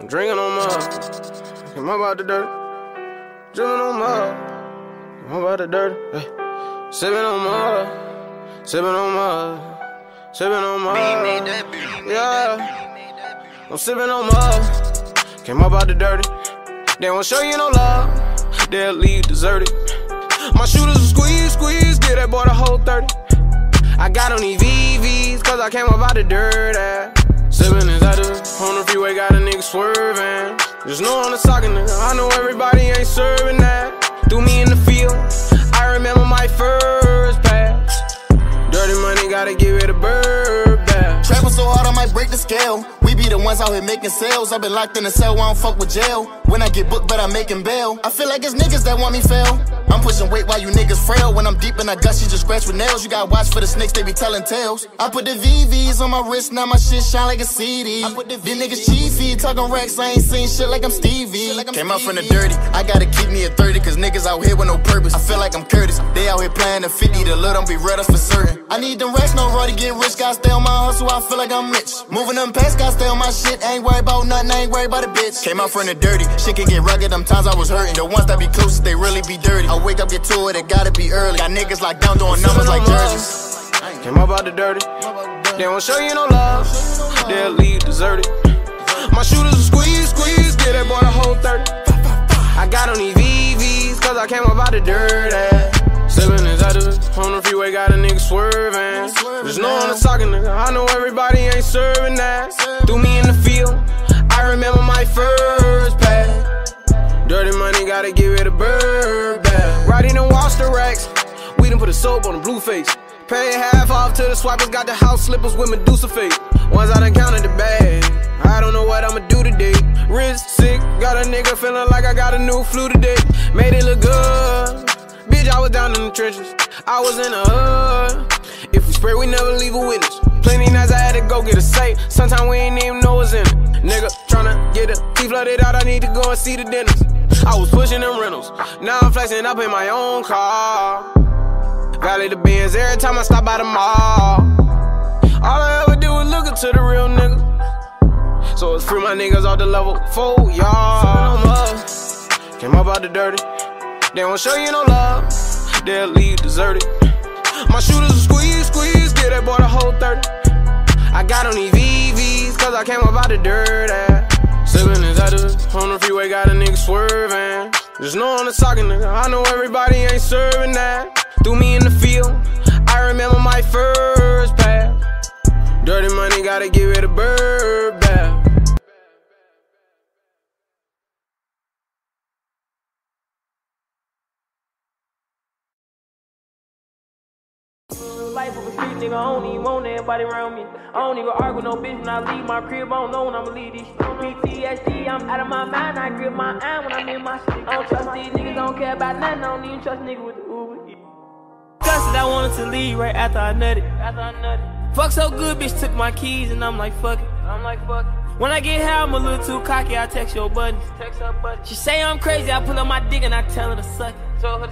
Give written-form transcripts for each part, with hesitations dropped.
I'm drinking on mud. Came up out the dirt. Dripping on mud. Came up out the dirt. Hey. Sipping on mud. Sipping on mud. Sipping on mud. Yeah. I'm sipping on mud. Came up out the dirty. They won't show you no love. They'll leave deserted. My shooters will squeeze, get that boy the whole 30. I got on these VVs, cause I came up out the dirt. Sippin' inside on the freeway, got a nigga swerving. Just know I'm the soccer nigga, I know everybody ain't serving that. Threw me in the field, I remember my first pass. Dirty money, gotta give it a bird back. Travel so hard, I might break the scale. We be the ones out here making sales. I've been locked in the cell, I don't fuck with jail. When I get booked, but I'm making bail. I feel like it's niggas that want me fail. I'm pushing weight while you niggas frail. When I'm deep in that gut, she just scratch with nails. You gotta watch for the snakes, they be telling tales. I put the VVs on my wrist, now my shit shine like a CD. These niggas cheesy, talking racks, I ain't seen shit like I'm Stevie. Came out from the dirty, I gotta keep me at 30, cause niggas out here with no purpose. I feel like I'm Curtis, they out here playing the 50, the little don't be red us for certain. I need them racks, no road to get rich, gotta stay on my hustle, I feel like I'm rich. Moving them past, gotta stay on my shit, ain't worried about nothing, I ain't worried about a bitch. Came out from the dirty, shit can get rugged, them times I was hurting. The ones that be closest, they really be dirty. I wake up, get to it, it gotta be early. Got niggas locked down doing numbers like jerseys. Came up out the dirty. They won't show you no love. They'll leave deserted. My shooters will squeeze, get that boy the whole 30. I got on these VVs, cause I came up out the dirt. Sippin' inside on the freeway, got a nigga swerving. Just know I'm the soccer nigga, I know everybody ain't serving that. Threw me in the field, I remember my first pass. Dirty money, gotta give it a bird back. Riding in Wallster racks, we done put a soap on the blue face. Pay half off to the swipers, got the house slippers with Medusa face. Once I done counted the bag, I don't know what I'ma do today. Wrist sick, got a nigga feeling like I got a new flu today. Made it look good, bitch, I was down in the trenches. I was in the hood. If we spray, we never leave a witness. Plenty nights I had to go get a safe. Sometimes we ain't even know what's in it. Nigga tryna get a teeth flooded out, I need to go and see the dentist. I was pushing them rentals, now I'm flexing up in my own car. Valley the Benz every time I stop by the mall. All I ever do is look into the real nigga. So it's free my niggas off the level 4 yard. Came up out the dirty. They won't show you no love. They'll leave deserted. My shooters will squeeze, get that boy the whole 30. I got on these VVs, cause I came up out the dirt. Sippin' inside on the freeway, got a nigga swerving. Just know I'm the soccer nigga, I know everybody ain't serving that. Threw me in the field, I remember my first pass. Dirty money, gotta give it a bird back. Life of a street nigga, I don't even want everybody around me. I don't even argue with no bitch when I leave my crib. I don't know when I'ma leave these PTSD, I'm out of my mind. I grip my eye when I'm in my sleep. I don't trust these niggas, I don't care about nothing. I don't even trust niggas with the Uber Eats. Cause I wanted to leave right after I nutted. Fuck so good, bitch took my keys and I'm like fuck it. When I get high, I'm a little too cocky, I text your buddy. She say I'm crazy, I pull up my dick and I tell her to suck it.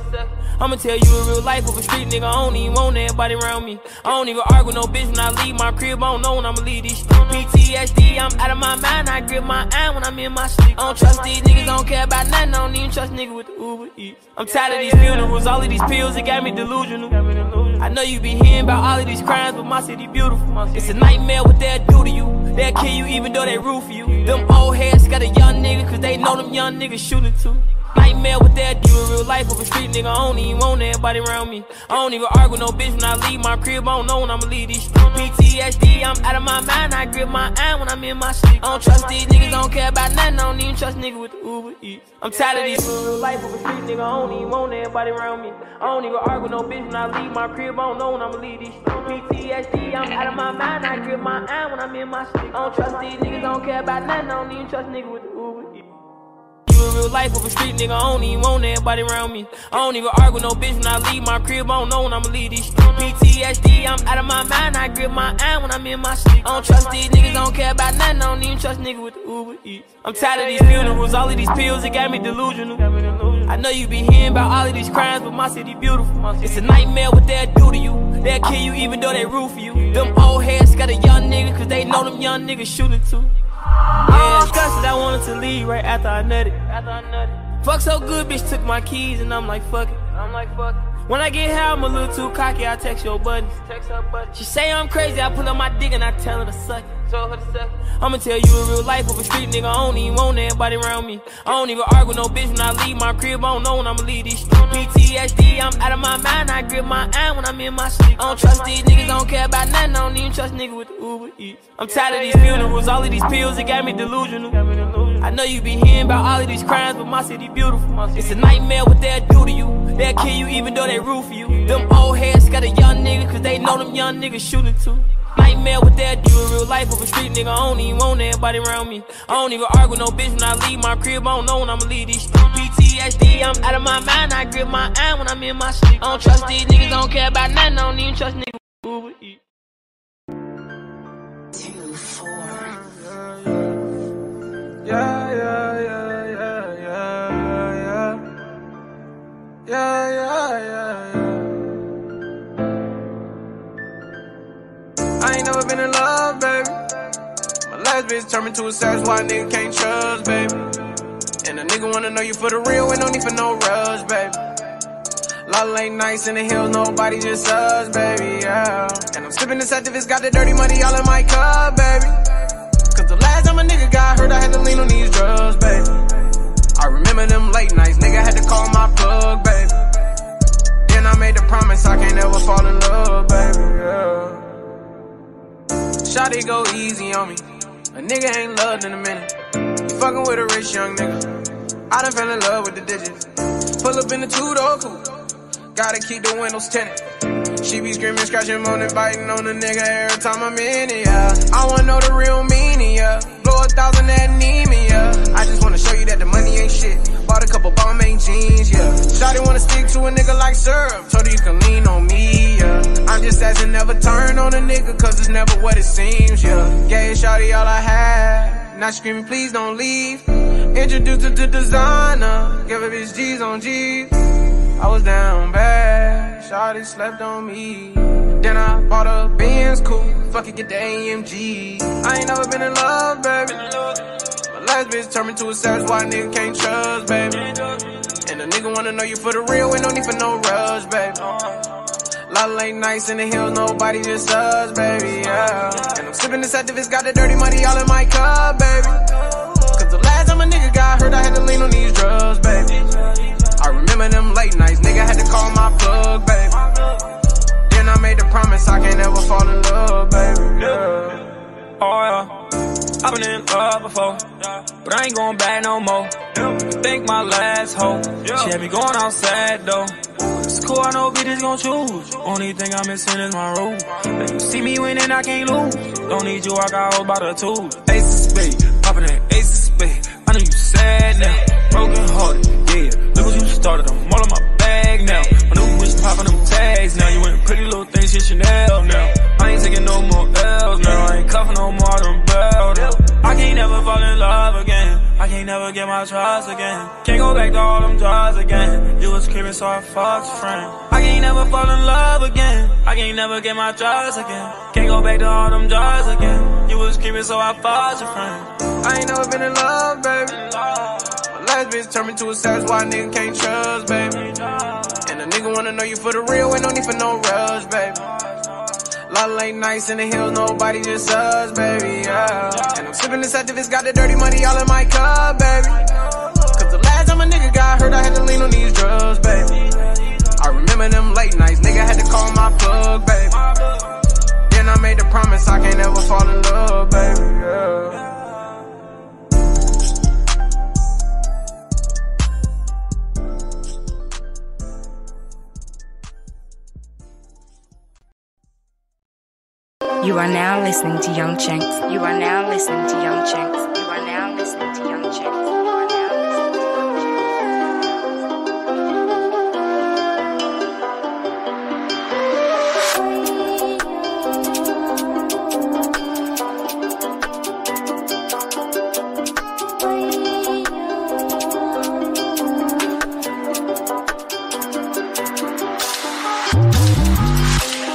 I'ma tell you a real life of a street nigga, I don't even want everybody around me. I don't even argue with no bitch when I leave my crib, I don't know when I'ma leave these PTSD, I'm out of my mind, I grip my eye when I'm in my sleep. I don't trust these niggas, I don't care about nothing, I don't even trust niggas with the Uber Eats. I'm tired of these funerals, all of these pills, it got me delusional. I know you be hearing about all of these crimes, but my city beautiful. It's a nightmare what they'll do to you. They'll kill you even though they root for you. Them old heads got a young nigga, cause they know them young niggas shooting too. Nightmare with that do in real life of a street nigga, I don't even want everybody around me. I don't even argue with no bitch when I leave my crib, I don't know when I'ma leave these PTSD, I'm out of my mind, I grip my eye when I'm in my sleep. I don't trust these niggas, I don't care about nothing, I don't even trust niggas with the Uber Eats. I'm tired of these real life of a street nigga, I don't even want everybody around me. I don't even argue with no bitch when I leave my crib, I don't know when I'ma leave these PTSD, I'm out of my mind, I grip my eye when I'm in my sleep. I don't trust these niggas, I don't care about nothing, I don't even trust niggas with the Uber Eats. Real life of a street nigga, I don't even want everybody around me. I don't even argue with no bitch when I leave my crib, I don't know when I'ma leave these PTSD, I'm out of my mind, I grip my eye when I'm in my sleep. I don't trust these niggas, I don't care about nothing, I don't even trust niggas with the Uber Eats. I'm tired of these funerals, all of these pills, it got me delusional. I know you be hearing about all of these crimes, but my city beautiful. It's a nightmare what they'll do to you. They'll kill you even though they root for you. Them old heads got a young nigga, cause they know them young niggas shooting too. Yeah, disgusted, I wanted to leave right after I nutted. Fuck so good, bitch took my keys and I'm like, fuck it. When I get high, I'm a little too cocky, I text your buddies. She say I'm crazy, I pull up my dick and I tell her to suck it. I'ma tell you in real life, of a street nigga, I don't even want everybody around me. I don't even argue with no bitch when I leave my crib, I don't know when I'ma leave these streets. PTSD, I'm out of my mind, I grip my eye when I'm in my sleep. I don't trust these niggas, I don't care about nothing, I don't even trust niggas with the Uber Eats. I'm tired of these funerals, all of these pills, it got me delusional. I know you be hearing about all of these crimes, but my city beautiful. It's a nightmare what they'll do to you. They'll kill you even though they root for you. Them old heads got a young nigga, cause they know them young niggas shooting too. Nightmare what they'll do in real life, of a street nigga, I don't even want everybody around me. I don't even argue with no bitch when I leave my crib, I don't know when I'ma leave these streets. PTSD, I'm out of my mind, I grip my eye when I'm in my sleep. I don't trust these niggas, I don't care about nothing, I don't even trust niggas with Uber Eats. 2-4. Yeah. I ain't never been in love, baby. My last bitch turned me to a savage, why a nigga can't trust, baby. And a nigga wanna know you for the real, ain't no need for no rush, baby. Lot of late nights in the hills, nobody just us, baby, yeah. And I'm sipping this activist, got the dirty money all in my cup, baby. Cause the last time a nigga got hurt, I had to lean on these drugs, baby. I remember them late nights, nigga had to call my plug, baby. Then I made the promise I can't ever fall in love, baby, yeah. Shawty go easy on me, a nigga ain't loved in a minute. You fucking with a rich young nigga, I done fell in love with the digits. Pull up in the two-door coupe, gotta keep the windows tinted. She be screaming, scratching, moaning, biting on the nigga every time I'm in it, yeah. I wanna know the real meaning, yeah. Blow 1,000 that need me, yeah. I just wanna show you that the money ain't shit. Bought a couple Balmain jeans, yeah. Shawty wanna stick to a nigga like syrup, told her you can lean on me, yeah. I'm just asking, never turn on a nigga, cause it's never what it seems, yeah. Gave Shawty all I had, now screaming, please don't leave. Introduced her to designer, give her bitch G's on G's. I was down bad, Shawty slept on me. Then I bought a Benz coupe, fuck it, get the AMG. I ain't never been in love, baby. My last bitch turned me to a savage, why a nigga can't trust, baby. And a nigga wanna know you for the real, ain't no need for no rush, baby. Lot of late nights in the hills, nobody just us, baby, yeah. And I'm sipping this activist, got the dirty money all in my cup, baby. Cause the last time a nigga got hurt, I had to lean on these drugs, baby. I remember them late nights, nigga had to call my plug, baby. Then I made the promise I can't ever fall in love, baby, yeah. Oh yeah, I've been in love before, but I ain't going back no more. Think my last hoe, she had me going outside though. It's cool, I know bitches gon' choose. Only thing I'm missing is my room. If you see me winning, I can't lose. Don't need you, I got hold by the tools. Ace of spade, poppin' that ace of spade. I know you sad now, broken hearted, yeah. Look what you started, I'm all in my bag now. I know who's popping them tags now. You went pretty little things, shit Chanel now. I ain't taking no more L's now. I ain't cuffing no more, I done bailed now. I can't never fall in love again. I can't never get my trust again. Can't go back to all them drugs again. You was creeping, so I fucked your friend. I can't never fall in love again. I can't never get my trust again. Can't go back to all them drugs again. You was creeping, so I fucked your friend. I ain't never been in love, baby. My last bitch turned me to a savage, why a nigga can't trust, baby. And a nigga wanna know you for the real, ain't no need for no rush, baby. Lot of late nights in the hills, nobody just us, baby, yeah. And I'm sipping this activist, got the dirty money all in my cup, baby. Cause the last time a nigga got hurt, I had to lean on these drugs, baby. I remember them late nights, nigga had to call my plug, baby. Then I made the promise I can't ever fall in love, baby, yeah. You are now listening to Young Chinks. You are now listening to Young Chinks. You are now listening to Young Chinks. You are now listening to Young Chinks.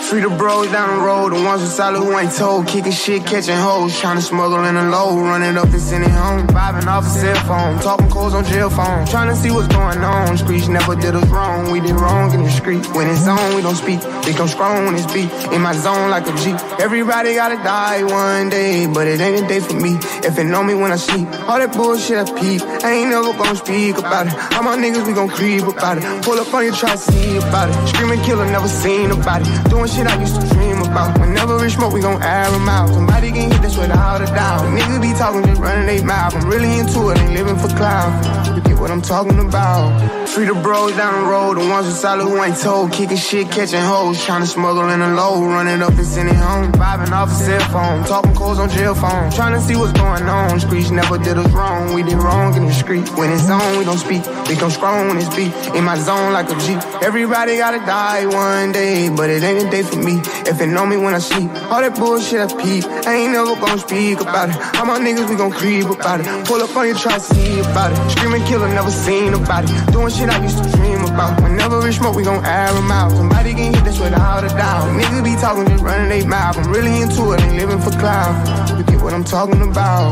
Free the bros down the road, the ones who solid who ain't told. Kicking shit, catching hoes, trying to smuggle in a load. Running up and sending home, vibing off a cell phone. Talking calls on jail phone, trying to see what's going on. Streets never did us wrong, we did wrong in the street. When it's on, we don't speak, they come strong when it's beat. In my zone like a G, everybody gotta die one day, but it ain't a day for me. If it know me when I sleep, all that bullshit I peep, I ain't never gon' speak about it. All my niggas, we gon' creep about it. Pull up on you, try to see about it. Screaming killer, never seen about it. Doing shit I used to dream about. Whenever we smoke, we gon' air them out. Somebody can hit this without a doubt. Niggas be talking, just running they mouth. I'm really into it, ain't living for clout. You get what I'm talking about. Free the bros down the road, the ones who solid who ain't told. Kicking shit, catching hoes, trying to smuggle in a load. Running up and sending home, vibing off a cell phone. Talking calls on jail phone, trying to see what's going on. Streets never did us wrong, we did wrong in the street. When it's on, we don't speak, we come strong when it's beat. In my zone like a G, everybody gotta die one day, but it ain't a day for me. If it know me when I sleep, all that bullshit I peep, I ain't never gon' speak about it. All my niggas, we gon' creep about it. Pull up on you, try to see about it. Screaming killer, never seen about it. Doing shit I used to dream about. Whenever we smoke, we gon' air them out. Somebody can hit this without a doubt. Niggas be talking, just running they mouth. I'm really into it, ain't living for clout. You get what I'm talking about.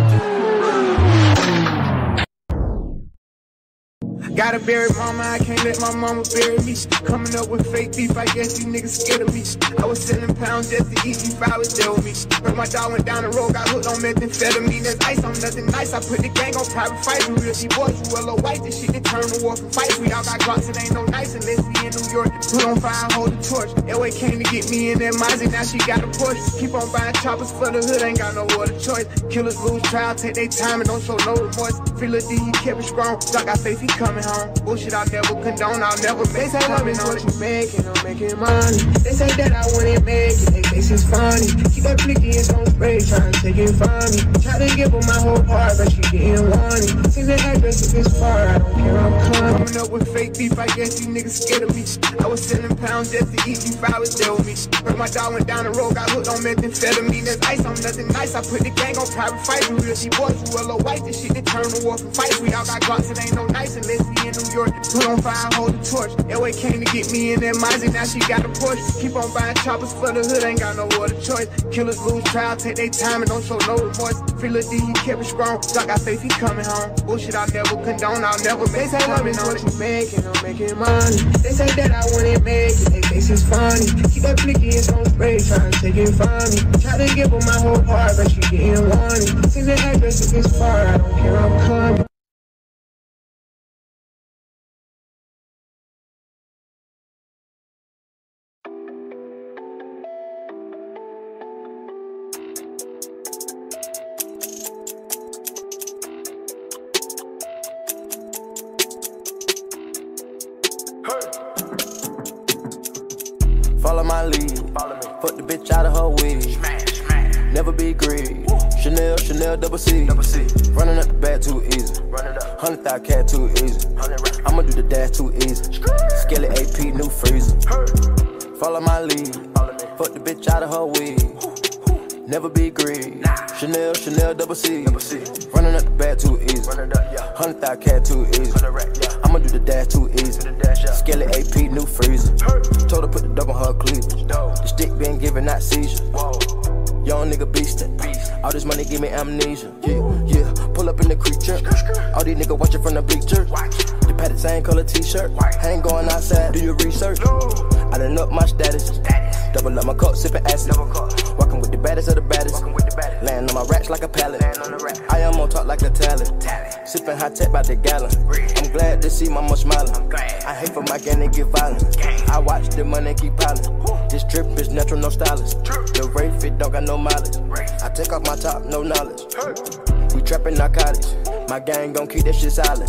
Gotta bury mama, I can't let my mama bury me. Coming up with fake beef, I guess you niggas scared of me. I was selling pounds just to eat if I was there with me. Heard my dog went down the road, got hooked on methamphetamine. There's ice on nothing nice, I put the gang on private fights. We real G-boys, we well white, this shit that turn the war from fights. We all got glocks, it ain't no nice unless we in New York. Put on fire, hold the torch. Elway came to get me in that Mozzie, now she got a Porsche. Keep on buying choppers for the hood, ain't got no other choice. Killers lose trial, take their time and don't show no remorse. Free Lil D, he kept it strong, Doc got faith, he coming home. Bullshit I never condone, I'll never make. They say love is what you making, I'm making money. They say that I wouldn't make it, they say it's funny. Keep that blicky, it's on spray, trying to take it from me. Try to give her my whole heart, but she getting wanted. See the address if it's far, I don't care, I'm coming up with fake beef, I guess you niggas scared of me. I was selling pounds just to eat if I was there with me. Heard my dog went down the road, got hooked on methamphetamine. There's ice on nothing nice, I put the gang on private fights. We real G-boys, we well white, this shit that turn the war from fights. We all got glocks, it ain't no nice unless we in New York. Put on fire, hold the torch. Elway came to get me in that Mozzie, now she got a Porsche. Keep on buying choppers for the hood, ain't got no other choice. Killers lose trial, take their time and don't show no remorse. Free Lil D, he kept it strong, Doc got faith, he coming home. Bullshit I never condone, I'll never make. They say love is what you making, I'm making money. They say that I wouldn't make it, they say it's funny. Keep that blicky, it's on spray, trying to take it from me. Try to give her my whole heart, but she getting wanted. See the address if it's far, I don't care, I'm coming. Follow my lead, fuck the bitch out of her wig. Never be greedy. Chanel, Chanel, double C. Running up the bag too easy. 100,000 cat too easy. I'ma do the dash too easy. Skelly AP, new freezer. Follow my lead, fuck the bitch out of her wig. Never be greedy. Chanel, Chanel, double C. Running up the bag too easy. 100,000 cat too easy. I'ma do the dash too easy. Skelly AP, new freezer. Told her put the dope on her cleavage. The stick been giving out seizure. Young nigga beastin'. All this money give me amnesia. Yeah. Pull up in the creature. All these niggas watching from the bleacher. The padded same color t-shirt. I ain't going outside, do your research. I done up my status. Double up my cup, sippin' acid. Walking with the baddest of the baddest. Laying on my racks like a pallet. I am on top like a talent. Sippin' high tech by the gallon. I'm glad to see mama smiling. I hate for my gang to get violent. I watch the money keep piling. This trip is natural, no stylist. The Wraith fit don't got no mileage. I take off my top, no knowledge. We trappin' narcotics. My gang gon' keep that shit silent.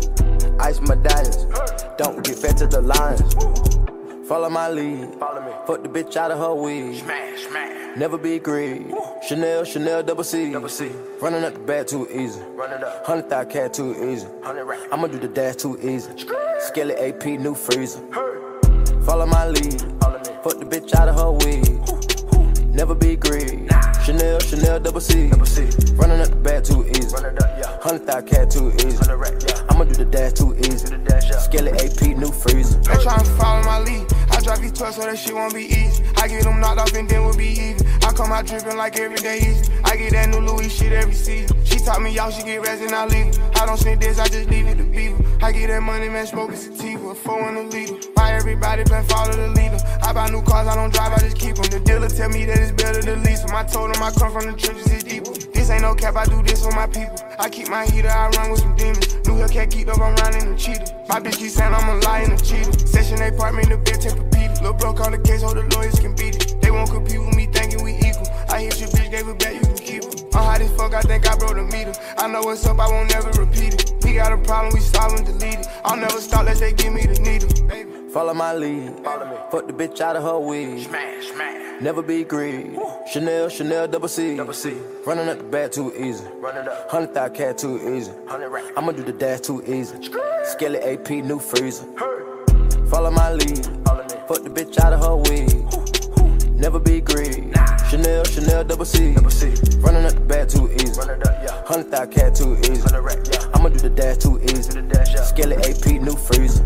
Ice medallions. Don't get fed to the lions. Follow my lead. Fuck the bitch out of her wig. Never be greedy. Chanel, Chanel, double C. Running up the bag too easy. 100,000 cat too easy. I'ma do the dash too easy. Skelly AP, new freezer. Follow my lead. Fuck the bitch out of her wig. Never be greedy. Chanel, Chanel, double C. Running up the bag too easy. 100,000 cat too easy. I'ma do the dash too easy. Skelly AP, new freezer. They tryna follow my lead. I drop these 12 so that shit won't be easy. I get them knocked off and then we'll be even. I come out dripping like every day easy. I get that new Louis shit every season. She taught me y'all, she get rest and I leave it. I don't sniff this, I just leave it to people. I get that money, man, smoking sativa, 4 in a liter. Why everybody been follow the leader? I buy new cars, I don't drive, I just keep them. The dealer tell me that it's better to lease them. I told him I come from the trenches, it's deeper. This ain't no cap, I do this for my people. I keep my heater, I run with some demons. New Hellcat geeked up, I'm riding a cheetah. My bitch keep saying I'm a liar and a cheater. Session apartment, the bitch take repeated. Lil' bro call the case, so the lawyers can beat it. They won't compete with me, thinking we equal. I hit your bitch, gave it back, you can keep it. I'm hot as fuck, I think I broke the meter. I know what's up, I won't never repeat it. We got a problem, we solve and delete it. I'll never stop, let they give me the needle. Baby. Follow my lead. Follow me. Fuck the bitch out of her wig. Smash, smash. Never be greedy. Chanel, Chanel, double C. Running up the bag too easy. Run it up. 100,000 cat too easy. 100 racks. I'ma do the dash too easy. Skelly AP, new freezer. Follow my lead. Fuck the bitch out of her wig. Never be greedy. Chanel, Chanel, double C. Running up the bag too easy. 100,000 cat too easy. I'ma do the dash too easy. Skelly AP, new freezer.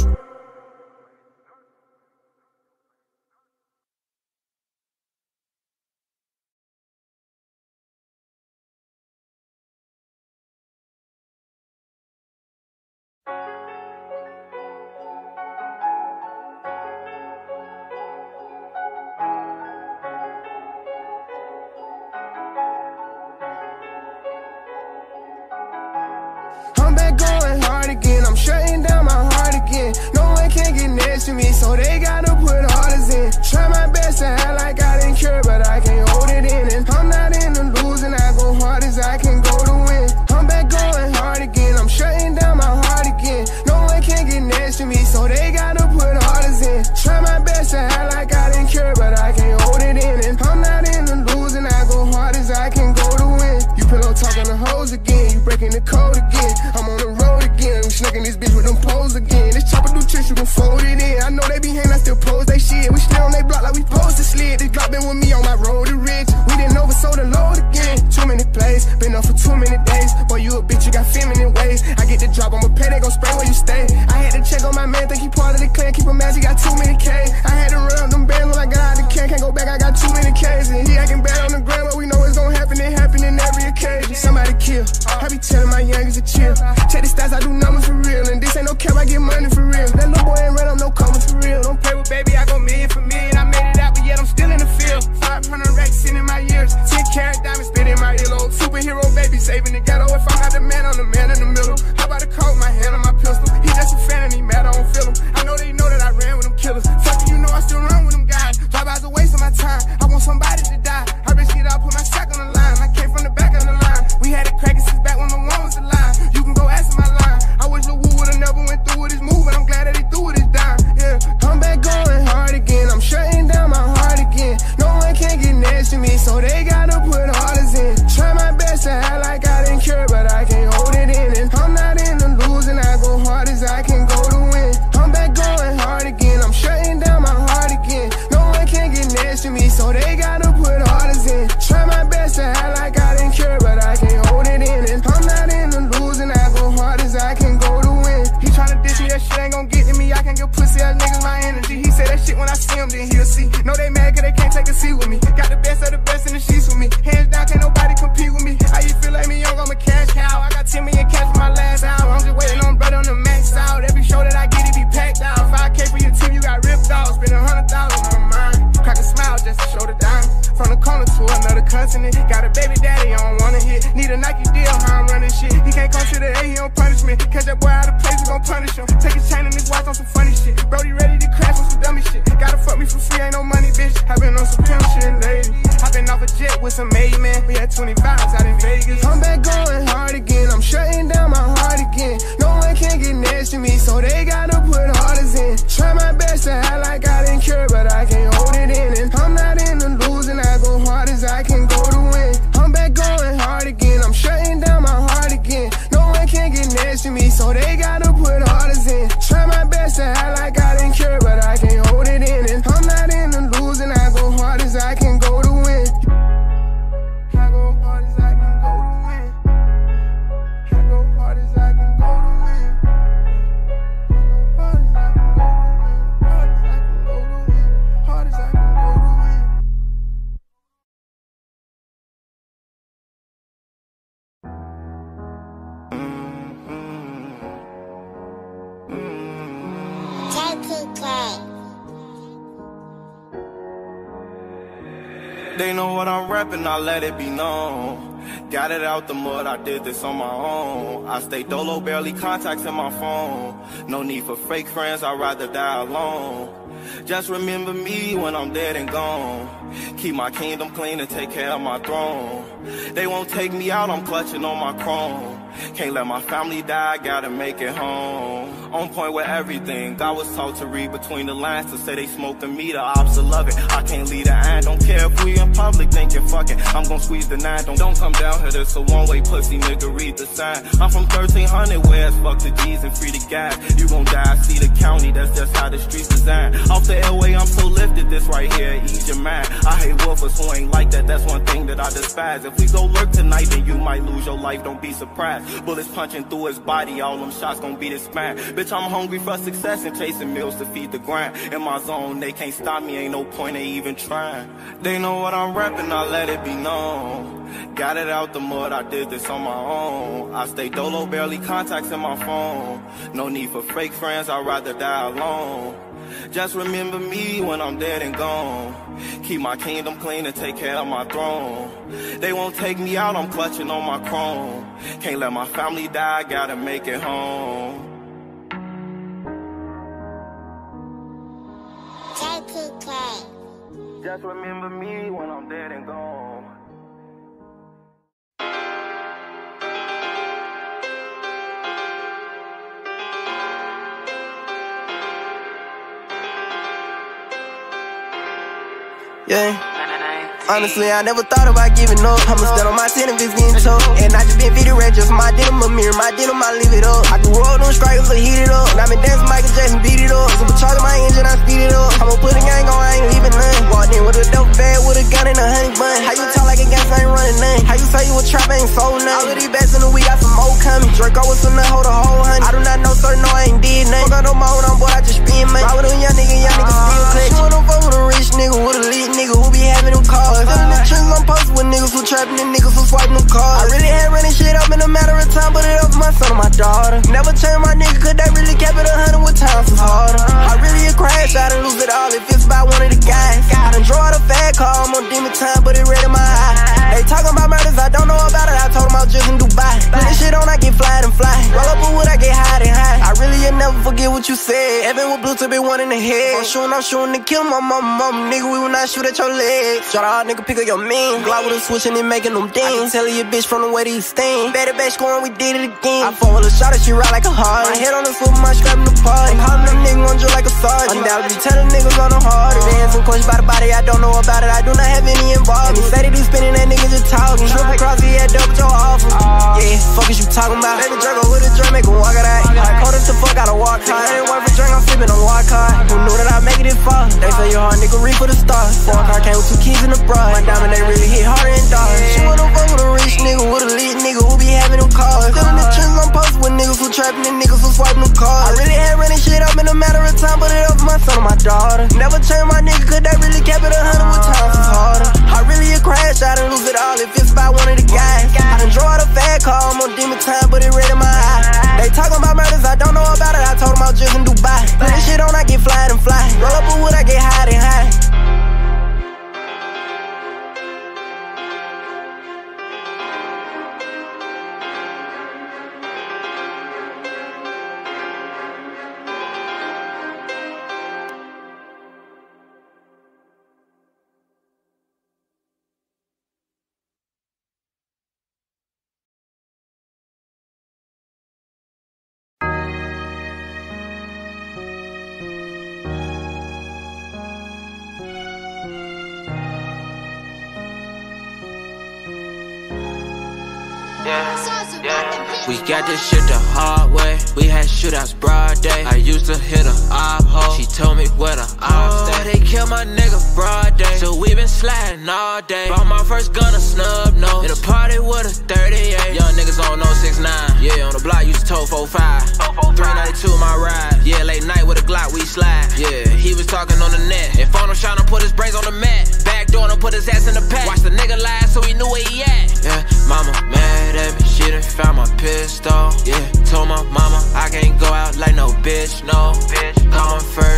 Going hard again, I'm shutting down my heart again. No one can get next to me, so they gotta put orders in. Try my best to act like I didn't care, but I can't hold it in. And I'm not in the losing, I go hard as I can go to win. I'm back going hard again, I'm shutting down my heart again. No one can get next to me, so they gotta put orders in. Try my best to act like I didn't care, but I can't hold it in. And I'm not in the losing, I go hard as I can go to win. You pillow talking the hoes again, you breaking the code again. I'm on the road again, I'm snaking this bitch with them poles again. This chopper do tricks, you can fold it in. I know they be hating, I still pose they shit. We still on they block like we supposed to slid. This Glock been with me on my road to rich. We didn't oversold the load again. Too many plays, been up for too many days. Boy, you a bitch, you got feminine ways. I get the drop, I'ma pay, they gon' spray where you stay. I had to check on my man, think he part of the clan. Keep him mad, he got too many K. I had to run up them bands when I got out the can. Can't go back, I got too many Ks. And he acting bad on the ground, but we know it's gon' happen. It happen in every occasion. Somebody kill, I be telling my youngest to chill. Check the stats, I do numbers for real. And this ain't no cap, I get money for real. That little boy ain't run up no commas for real. Don't play with baby, I go million for million. I made it out, but yet I'm still in the field. 500 racks in my years. 10 carat diamonds spit in my earlobe. Superhero baby saving the ghetto. If I'm not the man, I'm the man in the middle. How about the coat, my hand on my pistol? He just a fan and he mad, I don't feel him. I know they know that I ran with them killers. Fuck it, you know I still run with them guys. Drive-bys a waste of my time. I want somebody to die. I risk it all, put my sack on the line. I came from the back of the line. We had it cracking since back when the one was alive. You can go ask my line. I wish Lil Woo would've never went through with his move, and I'm glad that he threw with his dime. Yeah, I'm back going hard again. I'm shutting down my heart again. No one can get next to me, so they gotta put orders in. Try my best to act like I didn't care, but I can't hold it in. And I'm not in the losing, I go hard as I can go to win. I'm back going hard again. I'm shutting down my heart again. No one can get next to me, so they gotta put orders in. Try my best to act like I didn't care, but I can't hold it in. And I'm not in the losing, I go hard as I can go to win. He tryna diss me, that shit ain't gon' get to me. I can give pussy ass niggas my energy. He said that shit when I see him, then he'll see. No, they mad cause they can't take a seat with me. Got the best of the best in the sheets with me. Hands down, can't nobody compete with me. How you feel like me young, I'm a cash cow. I got 10 million cash for my last hour. I'm just waiting on brother on the max out. Every show that I get, it be packed out. 5K for your team, you got ripped off. Spend 100,000 on mine. Crack a smile just to show the dime. From the corner to another continent. Got a baby daddy, I don't wanna hit. Need a Nike deal, how I'm running shit. He can't come to the A, he don't punish me. Catch that boy out of place, we gon' punish him. Take his chain and his watch on some funny shit. Brody ready to crash on some dummy shit. Gotta fuck me for free, ain't no money, bitch. I been on some pimp shit lately. I been off a jet with some maid man. We had 20 vibes out in Vegas. I'm back going hard again. I'm shutting down my heart again. No one can get next to me, so they gotta put orders in. Try my best to act like I didn't care, but I can't hold it in. And I'm not in the losing, I go hard as I can go to win. I'm back going hard again. I'm shutting down my heart again. No one can get next to me, so they gotta put orders in. They know what I'm rapping, I let it be known. Got it out the mud, I did this on my own. I stay dolo, barely contacts in my phone. No need for fake friends, I'd rather die alone. Just remember me when I'm dead and gone. Keep my kingdom clean and take care of my throne. They won't take me out, I'm clutching on my chrome. Can't let my family die, gotta make it home. On point with everything, God was taught to read between the lines. To say they smoking me, the ops love it. I can't lead the iron, don't care if we in public thinking fuck it. I'm gon' squeeze the 9, don't come down here, this a one-way pussy nigga, read the sign. I'm from 1300, where it's fuck the G's and free the gas. You gon' die, see the county, that's just how the streets design. Off the airway, I'm so lifted, this right here, ease your mind. I hate woofers who ain't like that, that's one thing that I despise. If we go lurk tonight, then you might lose your life, don't be surprised. Bullets punching through his body, all them shots gon' beat his spine. Bitch, I'm hungry for success and chasing meals to feed the grind. In my zone, they can't stop me, ain't no point in even trying. They know what I'm rapping, I let it be known. Got it out the mud, I did this on my own. I stay dolo, barely contacts in my phone. No need for fake friends, I'd rather die alone. Just remember me when I'm dead and gone. Keep my kingdom clean and take care of my throne. They won't take me out, I'm clutching on my chrome. Can't let my family die, gotta make it home. Just remember me when I'm dead and gone. Yeah. Honestly, I never thought about giving up. I'ma stand on my 10 if it's getting tough. And I just been video red, just my denim, a mirror, my denim, I leave it up. I can roll them strikers, heat it up. And I been dancing Michael Jackson, beat it up. Supercharging my engine, I speed it up. I'ma put a gang on, I ain't leaving none. Walked in with a dope bag, with a gun and a honey bun. How you talk like a gangster, ain't running none? How you say you a trap, ain't sold none? All of these bats in the week, got some more coming. Draco with some nut, hold a whole honey. I do not know, sir, no, I ain't did nothing. Fuck on no more, on board, I just spin money. Ride with them young niggas still clutch. You wanna fuck with a rich nigga, with a lit nigga who be having them cars. Still in the trends, I'm posted with niggas who trapping and niggas who swiping them cars. I really had running shit up in a matter of time, but it up for my son and my daughter. Never change my nigga, cause they really kept it 100 with times was harder. I really a crash, I done lose it all if it's by one of the guys. I done draw the fat car, I'm on demon time, but it red in my eye. They talking about murders, I don't know about it, I told them I was just in Dubai. Put this shit on, I get fly and fly. Roll up a wood, I get high and high. I really never forget what you said. Evan with blue to be one in the head. I'm shooting to kill my mama, nigga, we will not shoot at your legs. Shot out, nigga, pick up your man. Glock with a switch and it making them dance. Tell your bitch from the way these stain. Better back scoring, we did it again. I fall with a shot and she ride like a heart. My head on the foot, my strap in the party. I'm calling them niggas on drill like a sergeant. Undoubtedly telling niggas on the hard. They answering questions by the body, I don't know about it. I do not have any involvement. He said he be spinning, that nigga just talking. Triple cross, he had double your offer. Yeah, fuck is you talking about? Baby Draco with a drum, make him walk it out. I cold as the fuck, gotta walk hard. I ain't worth a drink, I'm sipping on walk hard. Who knew that I make it far? They say you hard, nigga, reach for the stars. 4 car came with 2 keys in the bra. My diamond, they really hit harder and dark. She wanna fuck with a rich nigga, with a lit nigga who be having them cars. Still in the trends, I'm posted with niggas who trapping and niggas who swiping them cars. I really had running shit up in a matter of time, but it up for my son and my daughter. Never change my nigga, cause they really kept it 100 with times was harder. I really a crash, I done lose it all if it's by one of the guys. I done draw the fat car, I'm on demon time, but it red in my eye. They talking about murders, I don't know about it, I told them I was just in Dubai. Put this shit on, I get fly and fly. Roll up a wood, I get high and high. We got this shit the hard way. We had shootouts broad day. I used to hit a op hole. She told me where the ops stay. They killed my nigga broad day. So we been sliding all day. Bought my first gun a snub nose. In a party with a 38. Young niggas on 069. Yeah, on the block used to tow 45. 392 my ride. Yeah, late night with a Glock we slide. Yeah, he was talking on the net. If on him shot him, put his brains on the mat. Back door him, put his ass in the pack. Watch the nigga lie so he knew where he at. Yeah, mama mad at me. She done found my pistol. Yeah, told my mama I can't go out like no bitch, no. Bitch, call my first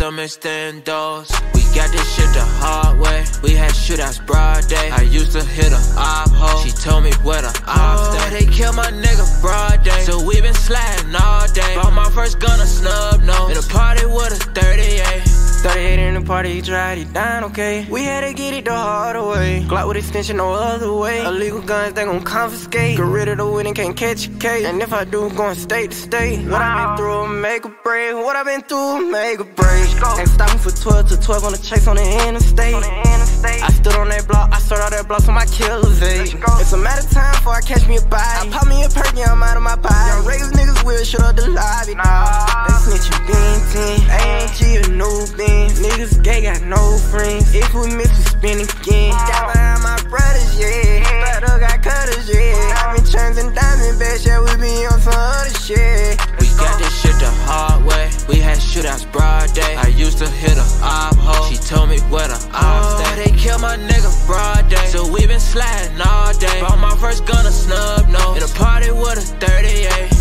them extendos. We got this shit the hard way. We had shootouts broad day. I used to hit a op hole. She told me where the ops stay. They killed my nigga broad day. So we been sliding all day. Bought my first gun a snub nose. In a party with a 38. 38 in the party, he tried, he dying, okay. We had to get it the hard way. Glock with extension, no other way. Illegal guns, they gon' confiscate. Get rid of the winning, can't catch a case. And if I do, going state to state. What I been through, make a break. What I been through, make a break. Ain't stopping for 12 to 12 on the chase on the interstate. I stood on that block, I started out that block so my killers age. It's a matter of time before I catch me a body. I pop me a perk, yeah, I'm out of my body. Young Raiders niggas will shut up the lobby. They snitch you bean 10, ANG a new bean. Niggas gay, got no friends. If we miss, we spin again. Got behind my brothers, yeah. Brother got cutters, yeah. Diamond chains and diamond bags, yeah. We be on some other shit. We got this shit the hard way. We had shootouts broad day. I used to hit a op hole. She told me where the ops stay. They killed my nigga broad day. So we been sliding all day. Bought my first gun a snub nose. In a party with a 38.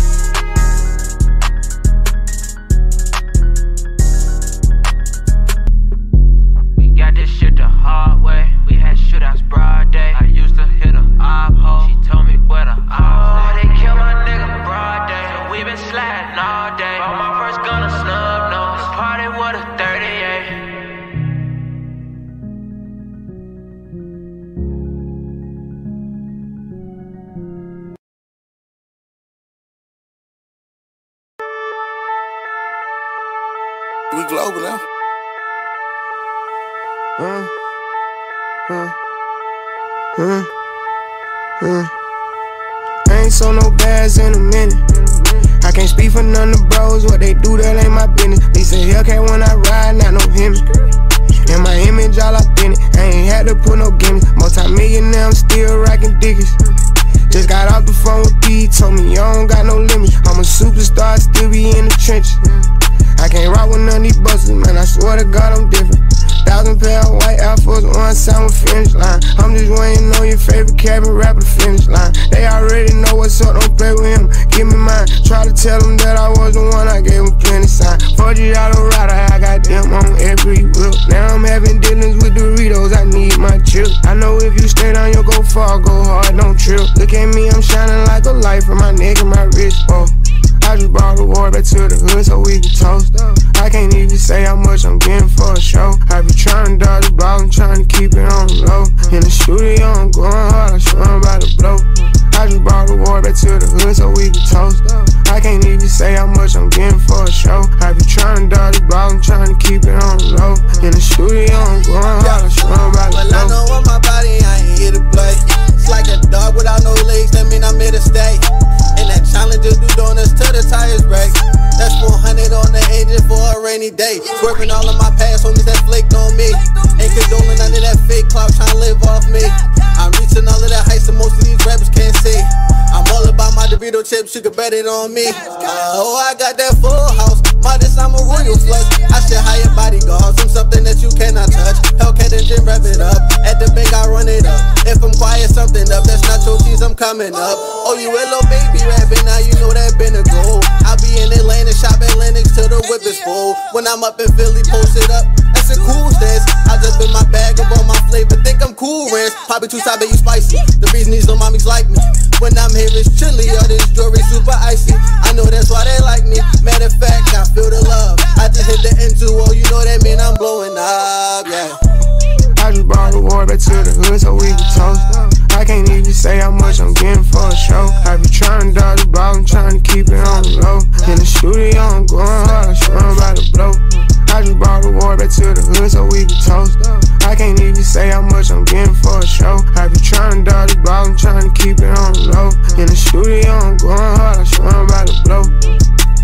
Got this shit the hard way. We had shootouts broad day. I used to hit a op hole. She told me where the ops stay. They killed my nigga broad day. So we been sliding all day. Bought my first gun a snub nose. Party with a 38. We global now. I ain't sold no bags in a minute. I can't speak for none of the bros. What they do, that ain't my business. They say Hellcat when I ride, not no him. And my image all authentic. I ain't had to put no gimmicks. Multi-millionaire, I'm still rocking digits. Just got off the phone with B, told me you don't got no limits. I'm a superstar, still be in the trenches. I can't rock with none of these buses, man, I swear to God I'm different. 1,000 pair of white Air Force One, sound finish line. I'm just waiting on your favorite cabin rapper to finish line. They already know what's up, don't play with him, give me mine. Try to tell them that I was the one, I gave them plenty sign. 4G auto rider, I got them on every whip. Now I'm having dealings with Doritos, I need my chip. I know if you stay down, you'll go far, go hard, don't trip. Look at me, I'm shining like a light from my neck and my wrist, oh. I just brought the war back to the hood so we can toast. I can't even say how much I'm getting for a show. I be trying to dodge the ball, I'm trying to keep it on the low. In the studio, I'm going hard, I'm sure I'm about to blow. I just brought the war back to the hood so we can toast. I can't even say how much I'm getting for a show. I be trying to dodge the ball, I'm trying to keep it on the low. In the studio, I'm going hard, I'm sure I'm about to blow. Well, I know on my body, I ain't here to play. It's like a dog without no legs, that mean I'm here to stay. And that Challenger do donuts till the tires break. That's 400 on the engine for a rainy day. Swerving all of my past homies that flaked on me. Ain't condoling none of that fake clout trying to live off me. I'm reaching all of that heights that most of these rappers can't see. I'm all about my Dorito chips, you can bet it on me. Oh, I got that full house, modest, I'm a royal flush. I should hire bodyguards, I'm something that you cannot touch. Hellcat engine, rev it up, at the bank I run it up. If I'm quiet, something up, that's not your cheese, I'm coming up. Oh, you a little baby rapping, now you know that been a goal. I'll be in Atlanta, shop at Lennox till the whip is full. When I'm up in Philly, post it up, that's a cool stance. I just been my bag up on my flavor, think I'm cool, Rance. Poppy 2 side, baby spicy, the reason these little mommies like me. When I'm here, it's chilly, all this jewelry super icy. I know that's why they like me, matter of fact, I feel the love. I just hit the N2O, you know that mean I'm blowing up, yeah. I just brought the war back to the hood so we can toast. I can't even say how much I'm getting for a show. I be trying to dodge the ball, I'm trying to keep it on the low. In the studio, I'm going hard, I'm sure I'm about to blow. I just brought the war back to the hood so we can toast. I can't even say how much I'm getting for a show. I be trying to dodge the ball, I'm trying to keep it on the low. In the studio, I'm going hard, I'm sure I'm about to blow.